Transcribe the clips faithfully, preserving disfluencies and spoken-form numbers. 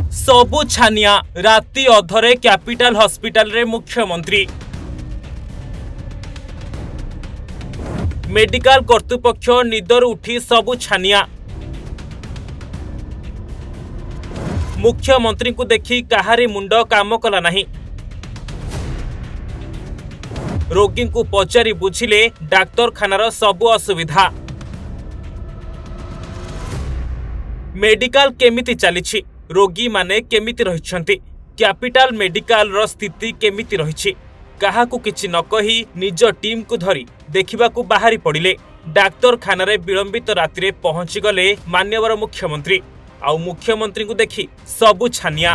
सबु छानिया राति अधरे capital hospital रे मुख्यमंत्री मेडिकल कर्तृपक्ष निदर उठी सबु छानिया मुख्यमंत्री को देखी काहारी मुंड काम कला नहीं। रोगी को पचारि बुझिले डाक्तरखानार सबु असुविधा मेडिकल केमिति चली रोगी माने केमिति रहिछंती कैपिटल मेडिकल रो स्थिति केमिति रहिछि काहाकू किछि न कही निज टीम को धरी देखिबाकू बाहरी पड़िले। डाक्तरखाना रे विलंबित राति रे पहुंची गले मान्यवर मुख्यमंत्री आउ मुख्यमंत्री को देखी सबु छानिया।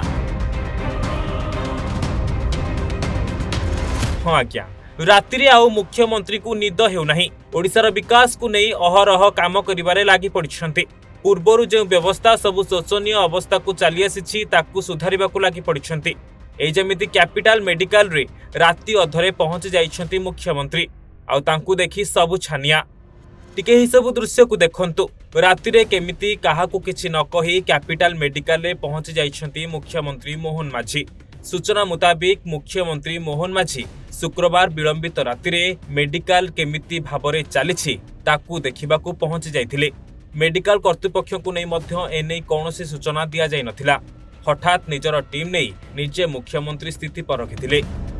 हाँ आज्ञा राति रे आउ मुख्यमंत्री को निद हेउ नाही। ओडिशार विकास को नहीं अहरह काम करिबारे लागि पड़िछंती। पूर्वरु जो व्यवस्था सबु शोचनीय अवस्था को चली आसी ताकू सुधारिबाकू लागि पड़िछंती। ए जेमिति कैपिटल मेडिकल रे राति अधरे पहुंची जाइछंती मुख्यमंत्री आउ तांकू देखी सबु छानिया। टिके ही सब दृश्य को देखंतु राति रे केमिति काहाकू किछि न कही कैपिटल मेडिकल रे पहुंची जाइछंती मुख्यमंत्री मोहन माझी। सूचना मुताबिक मुख्यमंत्री मोहन माझी शुक्रवार विलंबित राति रे मेडिकल केमिति भाबरे चलीछि ताकू देखिबाकू पहुंची जाइथिले। मेडिकल कर्तृपक्ष को नहीं मध्य एने कौनसी सूचना दिया जाय नथिला। हठात निजर टीम नहीं निजे मुख्यमंत्री स्थिति पर रखिथिले।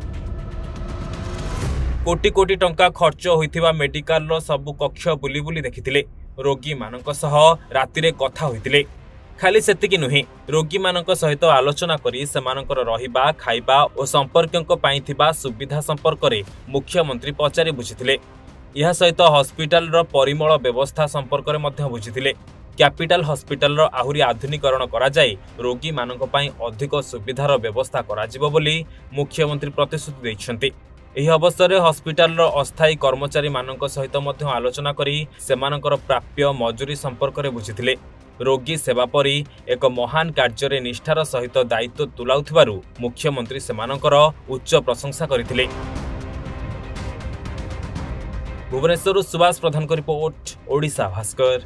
कोटी कोटी टंका खर्च होइथिबा मेडिकल रो सबु कक्ष बुली बुली देखिथिले। रोगी मानक सह राति रे कथा होइथिले। खाली सेतिकी नुहे रोगी मानक सहित आलोचना करी सेमानकर रहिबा खाइबा और संपर्कक पई थिबा सुविधा संपर्क रे मुख्यमंत्री पचारि बुझिथिले। यह सहित हॉस्पिटल रो परिमल व्यवस्था संपर्क में मध्य बुझिथिले। कैपिटल हॉस्पिटल रो आहुरी आधुनिकरण करा जाय रोगी मानक पई अधिक सुविधार व्यवस्था करा जिवो बोली मुख्यमंत्री प्रतिश्रुति दैछंती। एही अवसर रे हॉस्पिटल रो अस्थायी कर्मचारी मानक सहित मध्य आलोचना करी सेमानकर प्राप्य मजूरी संपर्क में बुझिथिले। रोगी सेवा परी एक महान कार्य रे निष्ठार सहित दायित्व तुलाउथिबारु मुख्यमंत्री सेमानकर उच्च प्रशंसा करिथिले। भुवनेश्वर सुभाष प्रधान को रिपोर्ट ओडिशा भास्कर।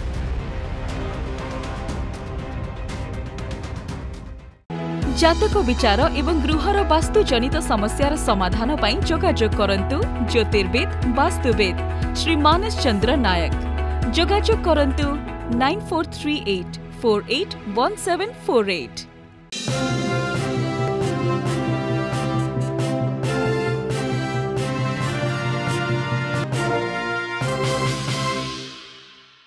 जातक विचार एवं गृहर वास्तु जनित समस्यार समाधान पाई जोगाजोग करंतु ज्योतिर्वेद वास्तुवेद श्री मानस चंद्र नायक। जोगाजोग करंतु nine four three eight four eight one seven four eight.